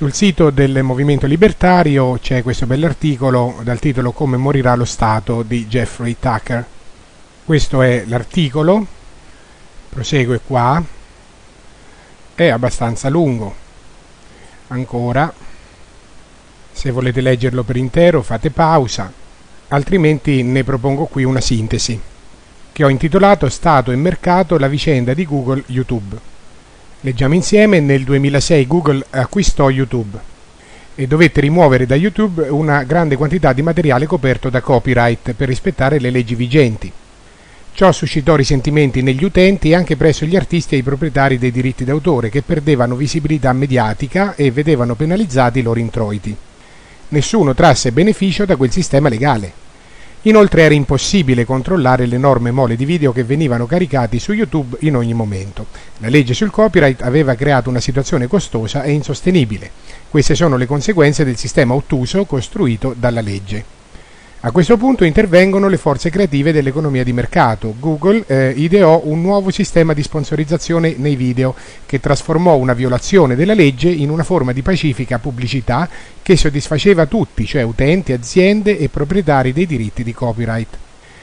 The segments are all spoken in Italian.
Sul sito del Movimento Libertario c'è questo bell'articolo dal titolo "Come morirà lo Stato" di Jeffrey Tucker. Questo è l'articolo, prosegue qua, è abbastanza lungo. Ancora, se volete leggerlo per intero fate pausa, altrimenti ne propongo qui una sintesi, che ho intitolato "Stato e mercato, la vicenda di Google YouTube". Leggiamo insieme. Nel 2006 Google acquistò YouTube e dovette rimuovere da YouTube una grande quantità di materiale coperto da copyright per rispettare le leggi vigenti. Ciò suscitò risentimenti negli utenti e anche presso gli artisti e i proprietari dei diritti d'autore, che perdevano visibilità mediatica e vedevano penalizzati i loro introiti. Nessuno trasse beneficio da quel sistema legale. Inoltre era impossibile controllare l'enorme mole di video che venivano caricati su YouTube in ogni momento. La legge sul copyright aveva creato una situazione costosa e insostenibile. Queste sono le conseguenze del sistema ottuso costruito dalla legge. A questo punto intervengono le forze creative dell'economia di mercato. Google ideò un nuovo sistema di sponsorizzazione nei video che trasformò una violazione della legge in una forma di pacifica pubblicità che soddisfaceva tutti, cioè utenti, aziende e proprietari dei diritti di copyright.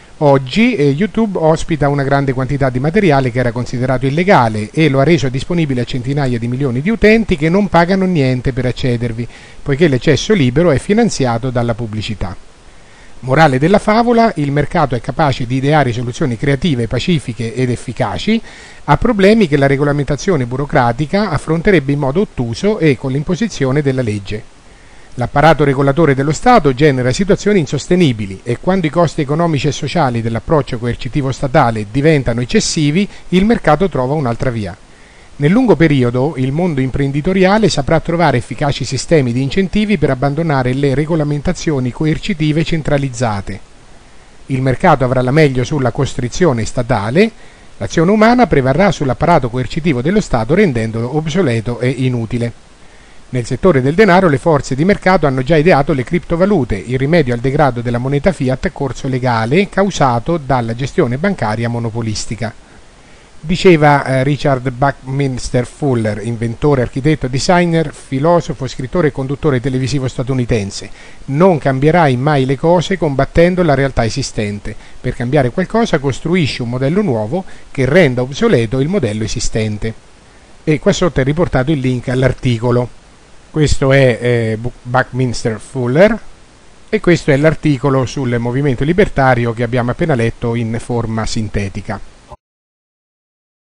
Oggi YouTube ospita una grande quantità di materiale che era considerato illegale e lo ha reso disponibile a centinaia di milioni di utenti che non pagano niente per accedervi, poiché l'accesso libero è finanziato dalla pubblicità. Morale della favola: il mercato è capace di ideare soluzioni creative, pacifiche ed efficaci a problemi che la regolamentazione burocratica affronterebbe in modo ottuso e con l'imposizione della legge. L'apparato regolatore dello Stato genera situazioni insostenibili e quando i costi economici e sociali dell'approccio coercitivo statale diventano eccessivi, il mercato trova un'altra via. Nel lungo periodo il mondo imprenditoriale saprà trovare efficaci sistemi di incentivi per abbandonare le regolamentazioni coercitive centralizzate. Il mercato avrà la meglio sulla costrizione statale, l'azione umana prevarrà sull'apparato coercitivo dello Stato rendendolo obsoleto e inutile. Nel settore del denaro le forze di mercato hanno già ideato le criptovalute, il rimedio al degrado della moneta fiat a corso legale causato dalla gestione bancaria monopolistica. Diceva Richard Buckminster Fuller, inventore, architetto, designer, filosofo, scrittore e conduttore televisivo statunitense: non cambierai mai le cose combattendo la realtà esistente. Per cambiare qualcosa costruisci un modello nuovo che renda obsoleto il modello esistente. E qua sotto è riportato il link all'articolo. Questo è Buckminster Fuller e questo è l'articolo sul movimento libertario che abbiamo appena letto in forma sintetica.